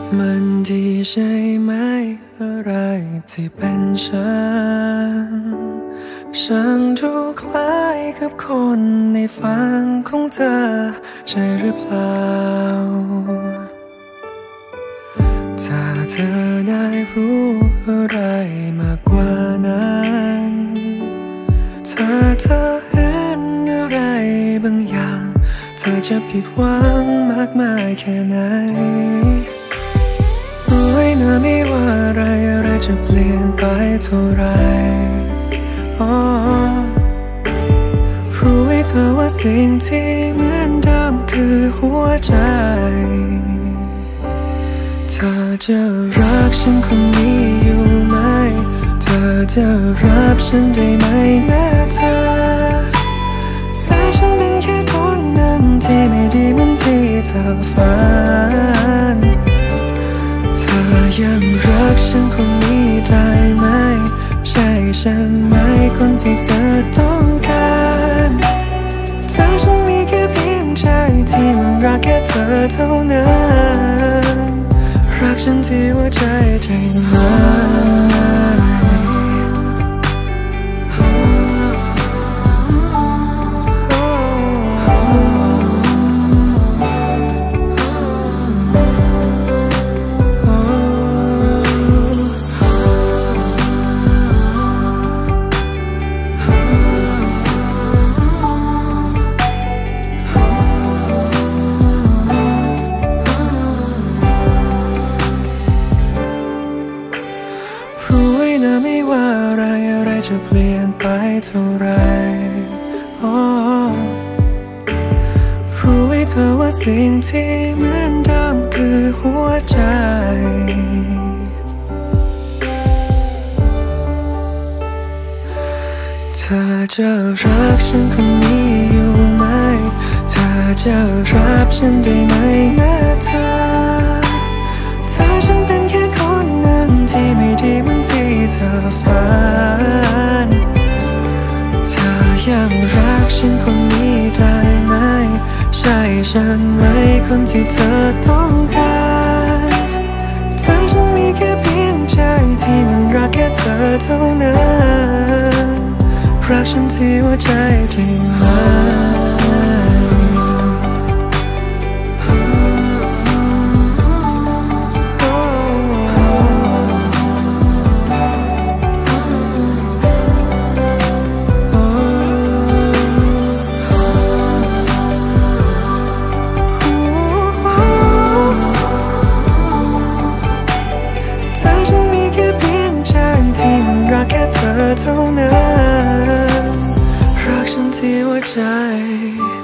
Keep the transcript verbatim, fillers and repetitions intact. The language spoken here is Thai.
มันดีใช่ไหมอะไรที่เป็นฉันฉันดูคล้ายกับคนในฝันของเธอใช่หรือเปล่าถ้าเธอได้รู้อะไรมากกว่านั้นถ้าเธอเห็นอะไรบางอย่างเธอจะผิดหวังมากมายแค่ไหนรู้ไว้นะไม่ว่าอะไรอะไรจะเปลี่ยนไปเท่าไรรู้ไว้เธอว่าสิ่งที่เหมือนเดิมคือหัวใจเธอจะรักฉันคนนี้อยู่ไหมเธอจะรับฉันได้ไหมนะเธอถ้าฉันเป็นแค่คนหนึ่งที่ไม่ดีเหมือนที่เธอฝันเธอยังรักฉันคนนี้ได้ไหมใช่ฉันไหมคนที่เธอต้องการถ้าฉันมีแค่เพียงใจที่มันรักแค่เธอเท่านั้นรักฉันที่หัวใจได้ไหมไม่ว่าอะไรอะไรจะเปลี่ยนไปเท่าไรรู้ไว้เธอว่าสิ่งที่เหมือนเดิมคือหัวใจเธอจะรักฉันคนนี้อยู่ไหมเธอจะรับฉันได้ไหมนะเธอถ้าฉันเป็นแค่คนหนึ่งที่ไม่ดีเหมือนที่เธอฝันเธอยังรักฉันคนนี้ได้ไหมใช่ฉันไหมคนที่เธอต้องการถ้าฉันมีแค่เพียงใจที่มันรักแค่เธอเท่านั้นรักฉันที่หัวใจได้ไหมรักแค่เธอเท่านั้นรักฉันที่หัวใจ